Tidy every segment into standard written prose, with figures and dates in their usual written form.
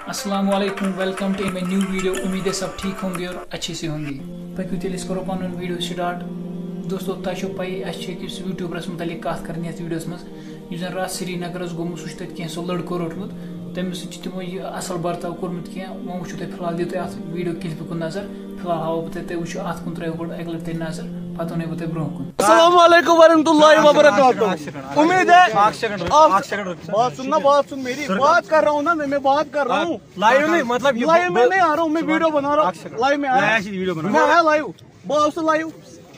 अस्सलाम वालेकुम, welcome to my new video. उम्मीद है सब ठीक होंगे और अच्छे से होंगे। पक्को तेल करो पन वीडियो स्टार्ट। दोस्तों तुम पई अस यूट्यूबरस मुतलिक कत कर वीडियोस मज जन रात श्रीनगर गोमुत सह तक सो लड़को रोटमुत तमिस तमो यह असल बर्ताव कोर्मुत कह वो वो फिलहाल दिव तुम अत वीडियो क्लिप कुन नजर। फिलहाल हाव बह तुम वो अत कुन त्रो गो एक लट नजर पत वो तुम ब्रो कुन। अस्सलाम वालेकुम वरहमतुल्लाहि वबरकातुहू। उम्मीद है बात सुन मेरी बात कर रहा हूँ ना, मैं बात कर रहा हूँ लाइव नहीं, मतलब लाइव में नहीं आ रहा हूँ, मैं वीडियो बना रहा हूँ। लाइव में आया लाइव बात लाइव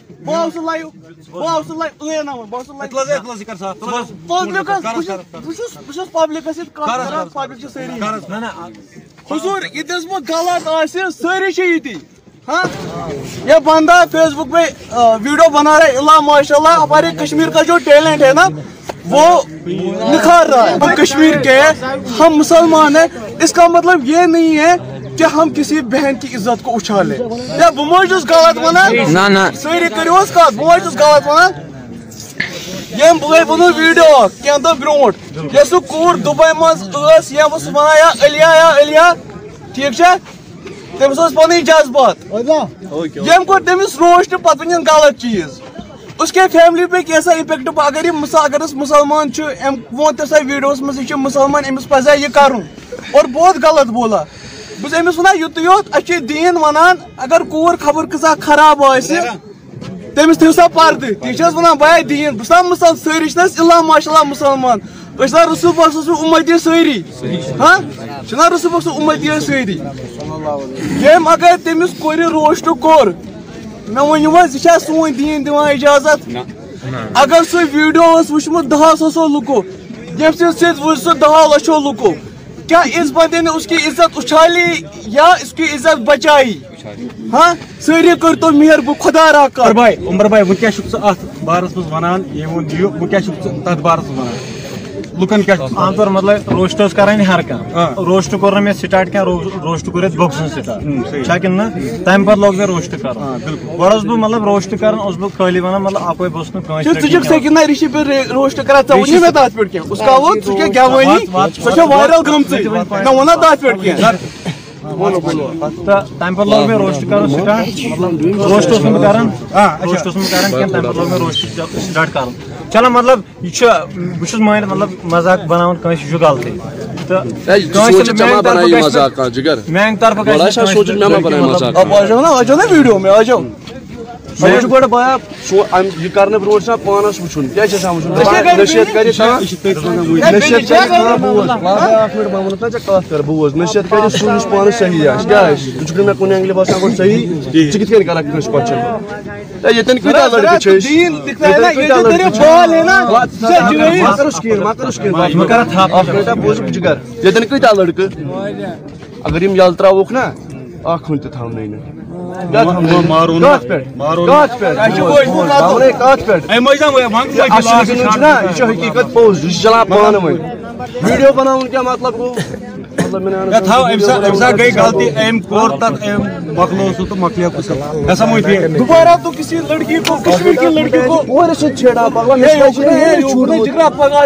हुजूर इतस गलत सारी हाँ ये बंदा फेसबुक पे वीडियो बना रहा है। अल्लाह माशाल्लाह हमारे कश्मीर का जो टैलेंट है ना वो निखार रहा है। हम कश्मीर के हम मुसलमान हैं, इसका मतलब ये नहीं है कि हम किसी बहन की इज्जत को उछाले या बुमोजुस गलत वना ना सही करियोस का बुमोजुस गलत वना ये बनो वीडियो क्या तो ब्रोट ये सु कूर दुबई मज या वना अलिया ठीक है तमिस पन जज्बात यम को तमिस रोस्ट पत वन गलत चीज उसके फैमिली पे कैसा इफेक्ट अगर ये अगर मुसलमान वो वीडियोस में मुसलमान अमिस पजा ये करूँ और बहुत गलत बोला बस अमिस वना युत योत अच्छे दीन वनान अगर कूर खबर कसा खराब तमिस थो सा पर्द ती वन भाई दीन बस सारी इल्ला माशाल्लाह मुसलमान रसूल पाक उम्मती सारी हाँ रसूल पाक उम्मती सारी यम अगर तमिस कोर रोस्ट कोर मे वन यह सोन दीन दिवान इजाजत अगर सह वीडियो वुचमुत 10 लुको ये सह 10 लक्षों लुको क्या इस बंदे ने उसकी इज्जत उछाली या इसकी इज्जत बचाई? हाँ सारी कर तो मेहर खुदा रहा कर भाई उमर भाई वो क्या बारस मज वनान ये वो क्या तथ बारस वनान लुकन क्या आम तौर मतलब रोस्ट करान हर कह रोस्ट कोर मे स्टार्ट क्या रोस्ट कर बक्सन स्टार्ट ना तम पे लोग मे रोस्ट कर गो बह मतलब रोस्ट कर खाली वन मतलब आपे बस ऋषि पे रोस्ट करा पे उसका वो वायरल गम वना तथ पे तम पे लोग मे रोस्ट कर स्टार्ट मतलब रोस्ट कर लोग मे रोस्ट स्टार्ट कर चलो मतलब यह मान मतलब मजाक बनान कह गलती मेन तरफ वीडियो में आ जाओ गो बाया यह कर ब्रो पानस वो क्या नसीहत कर बोज नसीहत कर सूस पान सही क्या मे कुन एंगल बसान गो सही च कत कर क्वेश्चन ये लड़के ये कत लड़के अगर यल त्रोक ना अन तमन हकीकत पोज चलान पान वन वीडियो बनान क्या मतलब गो गई गलती मकलो तो मकलिया दोबारा तो किसी लड़की को कश्मीर की लड़की को और छेड़ा पगह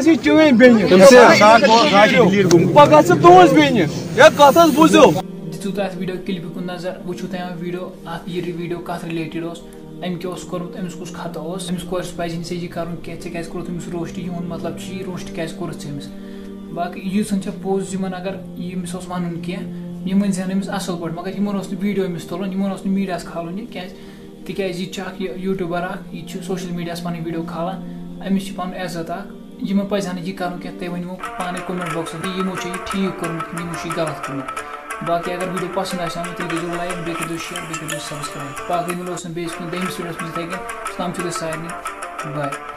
पगह से दोस बेन या कत बुझो दितु अत वीडियो क्लिप कुन नजर वो वीडियो ये वीडियो कत रिलेटेड अम क्या कोर्मुत अमिस कुछ खत अमिस कोर्स पज यह कर क्या कोर्स रोस्ट यून मतलब रोस्ट क्या कोर्स बाकी यह पोज अगर यमिस वन कह यह वन असल पे मगर इन वीडियो अमिस तुलन इन मीडिया खालन यह यूट्यूबर यह सोशल मीडिया पन वीडियो खालान अमिस पन इज्जत यह पज यह कर तुम वो पाने कमेंट बॉक्स यमो ठीक कोर्मुत यमो गलत कोर्मुत। बाकी अगर वीडियो पसंद आए तो दीजिए लाइक बे कर शेयर बे कर सब्सक्राइब। बाकी मिलो बेस दोमिस वीडियोस में सारे बाय।